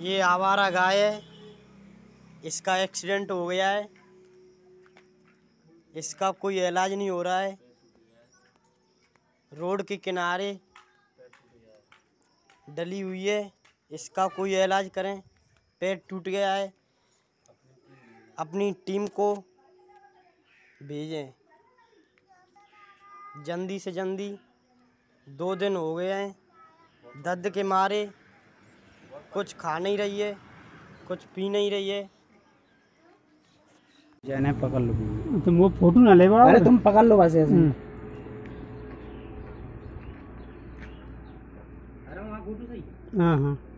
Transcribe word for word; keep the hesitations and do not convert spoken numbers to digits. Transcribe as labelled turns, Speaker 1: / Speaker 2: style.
Speaker 1: ये आवारा गाय है, इसका एक्सीडेंट हो गया है, इसका कोई इलाज नहीं हो रहा है। रोड के किनारे डली हुई है, इसका कोई इलाज करें। पैर टूट गया है, अपनी टीम को भेजें जल्दी से जल्दी। दो दिन हो गए हैं दर्द के मारे, कुछ खा नहीं रही है, कुछ पी नहीं रही है।
Speaker 2: जाने पकड़ लो,
Speaker 3: तुम वो फोटो ना ले।
Speaker 2: अरे तुम पकड़ लो बस ऐसे।
Speaker 3: हाँ हाँ